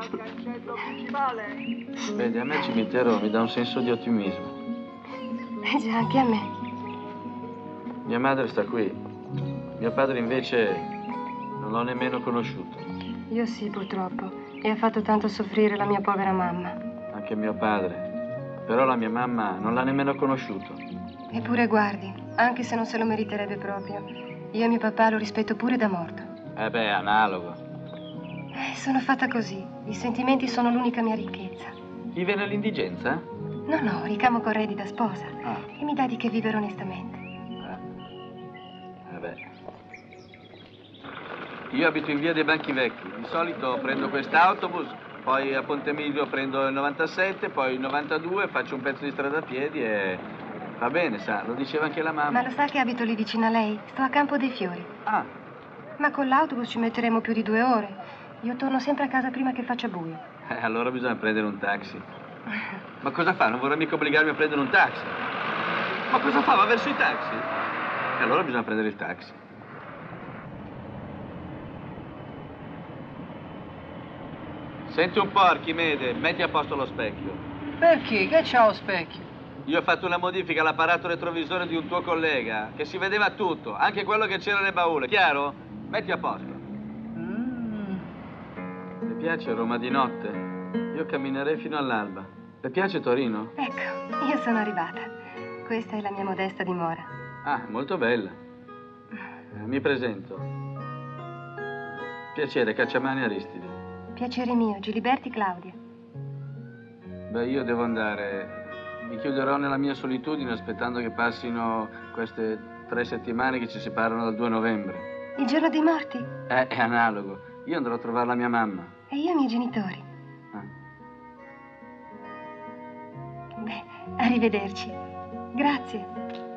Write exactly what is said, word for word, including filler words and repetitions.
al cancello principale. Vedi, a me il cimitero mi dà un senso di ottimismo. Eh già, anche a me. Mia madre sta qui. Mio padre invece non l'ho nemmeno conosciuto. Io sì, purtroppo. E ha fatto tanto soffrire la mia povera mamma. Anche mio padre. Però la mia mamma non l'ha nemmeno conosciuto. Eppure guardi, anche se non se lo meriterebbe proprio, io e mio papà lo rispetto pure da morto. Eh beh, analogo. Eh, sono fatta così. I sentimenti sono l'unica mia ricchezza. Vive nell'indigenza? No, no, ricamo corredi da sposa. Ah. E mi dà di che vivere onestamente. Eh beh. Io abito in via dei Banchi Vecchi. Di solito prendo quest'autobus, poi a Ponte Milvio prendo il novantasette, poi il novantadue, faccio un pezzo di strada a piedi e va bene, sa, lo diceva anche la mamma. Ma lo sa che abito lì vicino a lei? Sto a Campo dei Fiori. Ah. Ma con l'autobus ci metteremo più di due ore. Io torno sempre a casa prima che faccia buio. Eh, allora bisogna prendere un taxi. Ma cosa fa? Non vorrà mica obbligarmi a prendere un taxi. Ma cosa fa? Va verso i taxi? E allora bisogna prendere il taxi. Senti un po', Archimede, metti a posto lo specchio. Perché? Che c'ha lo specchio? Io ho fatto una modifica all'apparato retrovisore di un tuo collega, che si vedeva tutto, anche quello che c'era nel baule, chiaro? Metti a posto. Mm. Le piace Roma di notte? Io camminerei fino all'alba. Le piace Torino? Ecco, io sono arrivata. Questa è la mia modesta dimora. Ah, molto bella. Eh, mi presento. Piacere, Cacciamani Aristide. Piacere mio, Giliberti Claudia. Beh, io devo andare. Mi chiuderò nella mia solitudine aspettando che passino queste tre settimane che ci separano dal due novembre. Il giorno dei morti? Eh, è analogo. Io andrò a trovare la mia mamma. E io i miei genitori. Ah. Beh, arrivederci. Grazie.